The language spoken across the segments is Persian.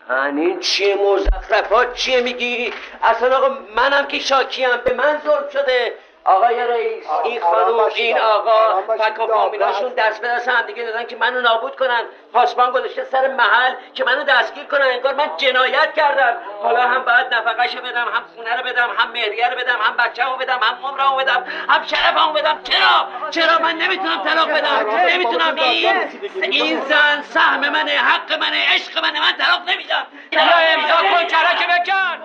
همین چیه مزخرفات چیه میگی؟ اصلا آقا منم که شاکیم، به من ظلم شده. آقای رئیس، این خانوم این آقا فک و فامیلاشون دست به دست هم دیگه دادن که منو نابود کنن. پاسبان گذاشته سر محل که منو دستگیر کنن، انگار من جنایت کردم. حالا هم باید نفقه‌شو بدم، هم خونه رو بدم، هم مهریه رو بدم، هم بچه‌مو بدم، هم عمرمو بدم، هم شرفمو بدم. چرا من نمیتونم طلاق بدم؟ نمیتونم. این زن سهم منه، حق منه، عشق منه، من طلاق نمیدم. یا امضا کن کرک بکن.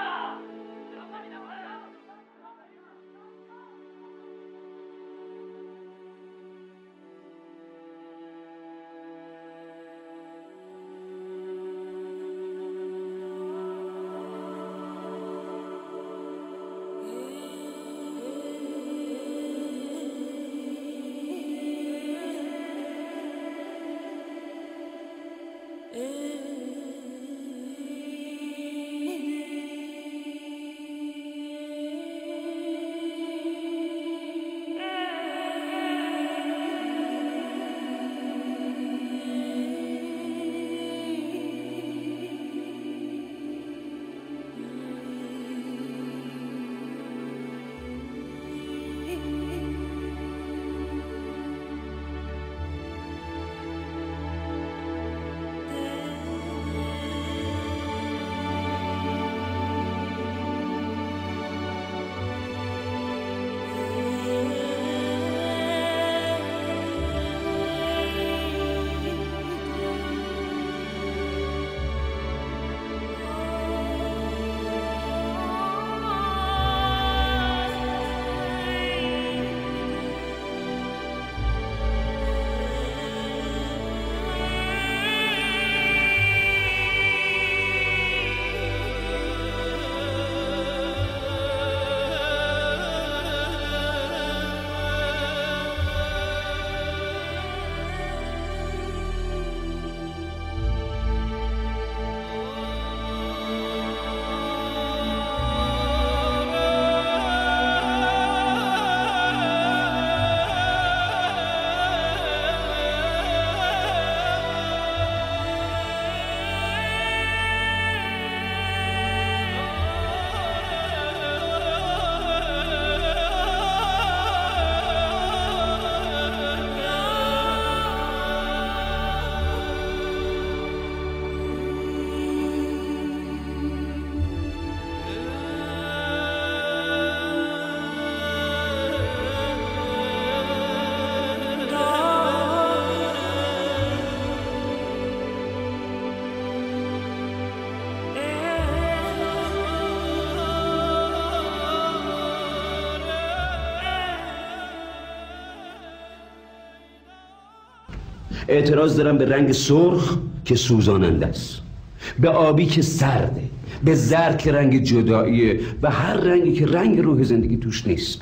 اعتراض دارم به رنگ سرخ که سوزاننده است، به آبی که سرده، به زرد که رنگ جداییه و هر رنگی که رنگ روح زندگی توش نیست.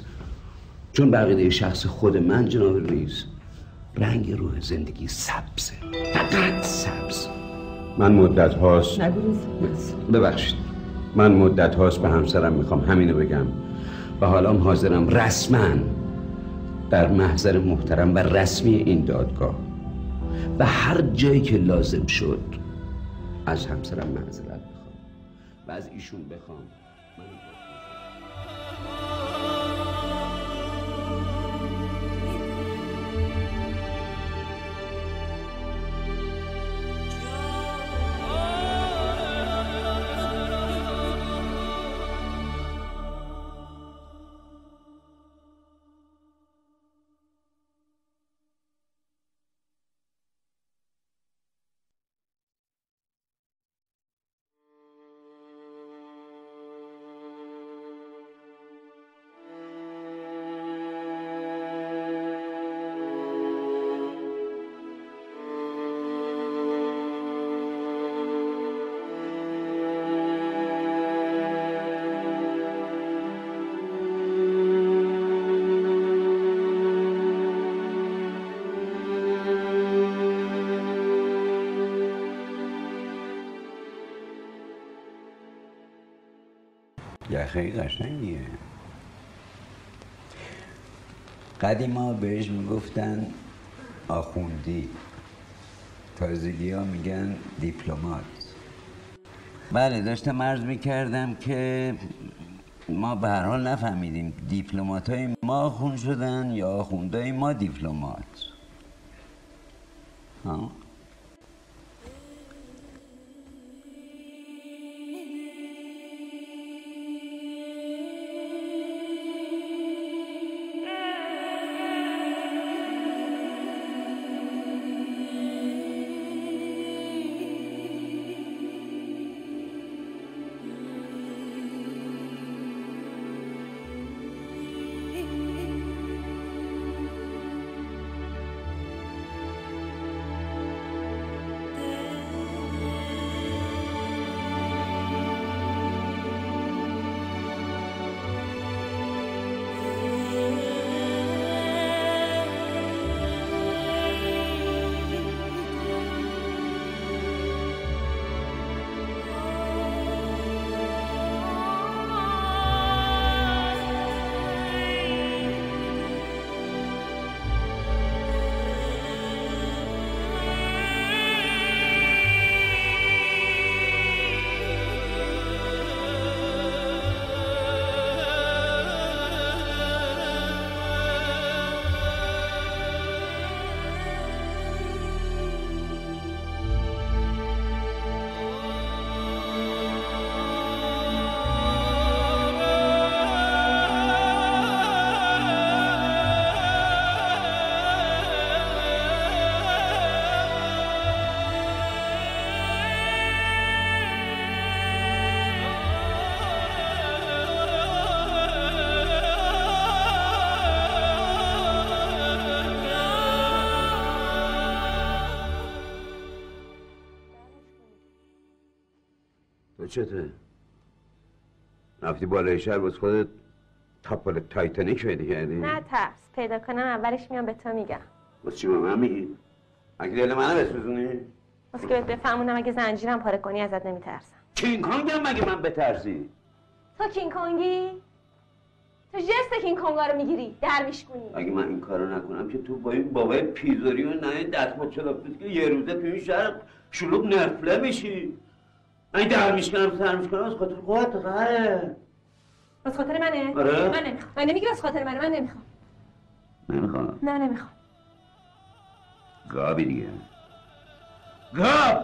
چون به عقیده شخص خود من جناب رئیس، رنگ روح زندگی سبزه، فقط سبز. من مدت هاست ببخشید، من مدت هاست به همسرم میخوام همینو بگم و حالا حاضرم رسما در محضر محترم و رسمی این دادگاه و هر جایی که لازم شد از همسرم معذرت بخوام و از ایشون بخوام خیلی قشنگیه. قدیما بهش میگفتن آخوندی، تازگی ها میگن دیپلمات. بله داشتم عرض میکردم که ما به هر حال نفهمیدیم دیپلمات‌های ما آخوند شدن یا آخوندهای ما دیپلمات. ها؟ تو چته؟ رفتی بالای شهر باز خودت تاپل تایتانیک پیدا کردی؟ نه ترس، پیدا کنم اولش میام به تو میگم. باز چی به من میگی؟ اگه دل منو بسوزونی؟ باز که بهت بفهمونم اگه زنجیرم پاره کنی ازت نمیترسم. کینگ کانگم مگه من بترسی؟ تو کینگ کانگی؟ تو جست کینگ کانگا رو میگیری در میشکنی. اگه من این کارو نکنم که تو با این بابای پیزاری و نه دستمال چلاپوست که یه روزه تو این شهر شلوغ نرفله میشی. این در میشکنم سر میشکنم از خاطر خودت قره. از خاطر منه؟ آره؟ من نمیخوام. من نمیگم از خاطر منه، من نمیخوام. نمیخوام؟ نه نمیخوام. گابی دیگه. گاب!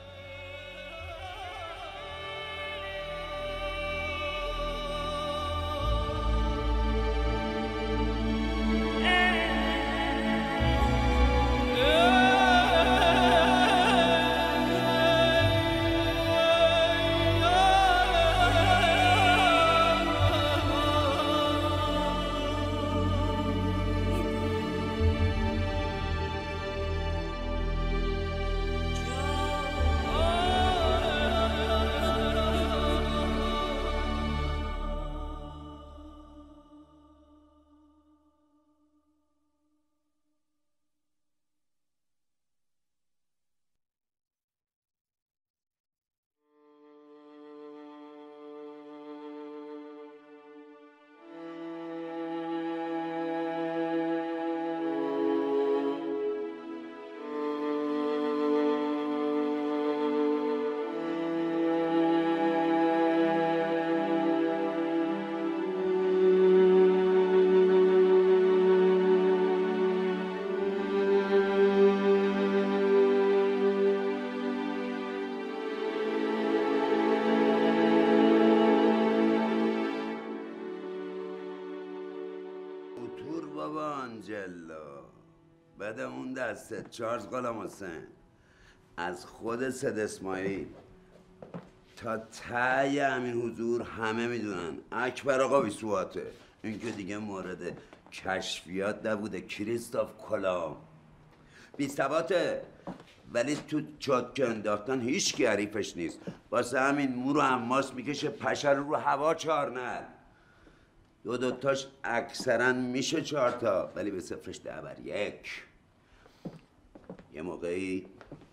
بعد اون دسته چارلز غلام حسین از خود سید اسماعیل تا ته همین حضور همه میدونن اکبر آقا بیسواته. این که دیگه مورد کشفیات نبوده. کریستوف کلام بی‌ثباته، ولی تو چاد که انداختن هیچ کی حریفش نیست. واسه همین مو رو حماس میکشه، پشه رو هوا چارنل. دوتاش اکثرا میشه 4 تا، ولی به صفرش 10/1. یه موقعی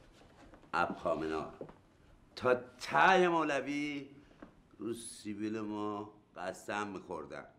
ابخامنار تا ته مولوی رو سیبیل ما قسم میخوردن.